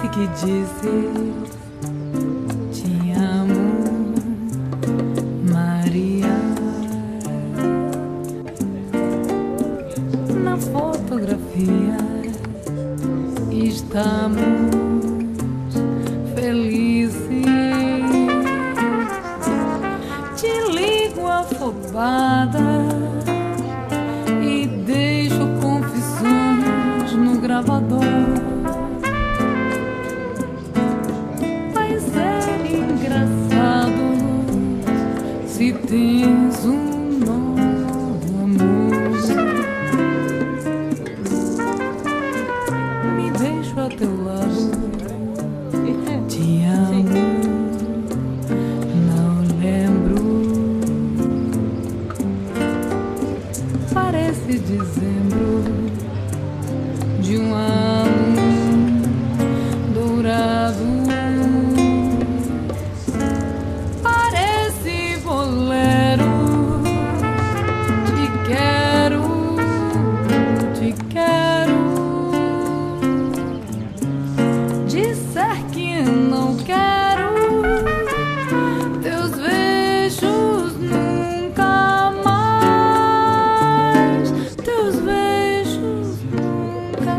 Parece que disse te amo, Maria. Na fotografia estamos felizes. Te ligo afobada e deixo confissões no gravador. Vai ser engraçado se tens um novo amor. Me deixo a teu lado, te amo, não lembro. Parece dezembro de um ano dourado. Parece bolero. Te quero, te quero. Disser que não quero teus beijos nunca mais. Teus beijos nunca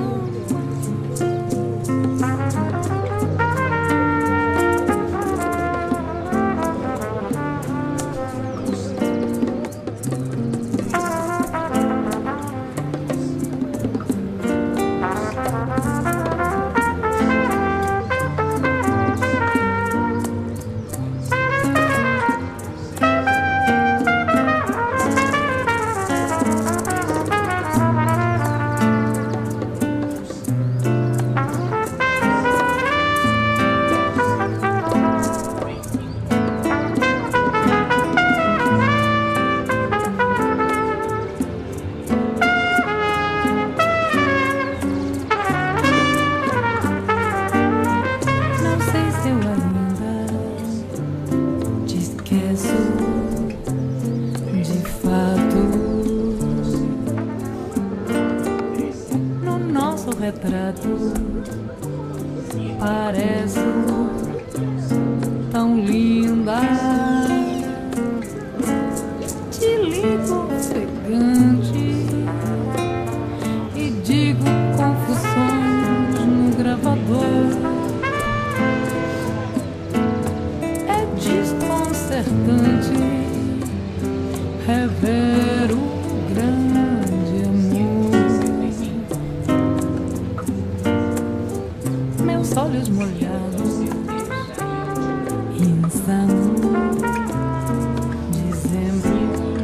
de fato. No nosso retrato pareço tão linda. Te ligo ofegante e digo confusões no gravador. É desconcertante rever o grande amor. Meus olhos molhados, insano, dezembro.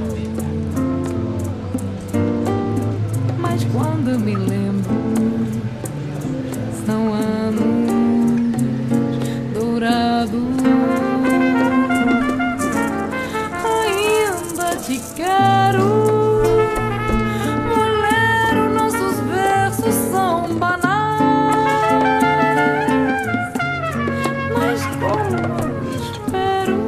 Mas quando me lembro, são anos dourados. Te quero, mulher, nossos versos são banais, mas como eu espero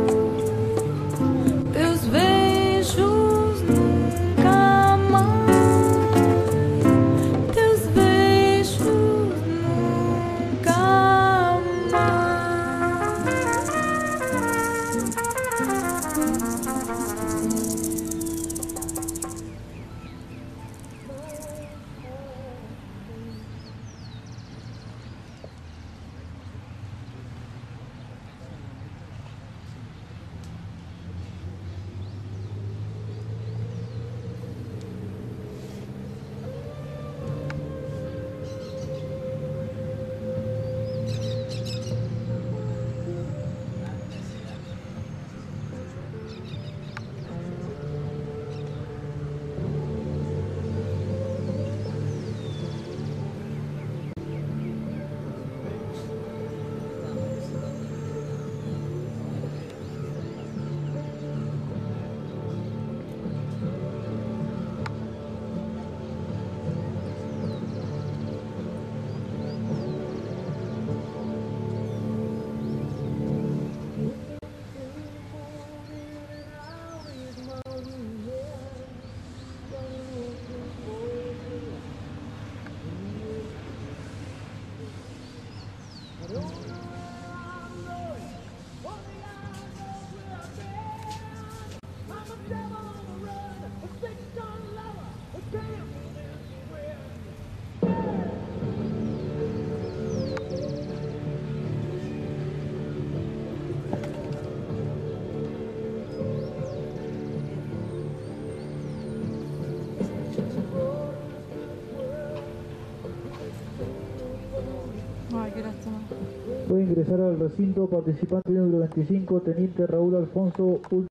ingresar al recinto participante número 25, Teniente Raúl Alfonso.